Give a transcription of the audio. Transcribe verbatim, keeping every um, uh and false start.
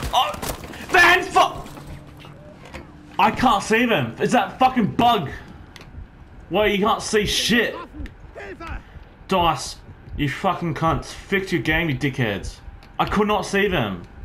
Oh, man, fuck! I can't see them. It's that fucking bug. Where you can't see shit. Dice, you fucking cunts. Fix your game, you dickheads. I could not see them.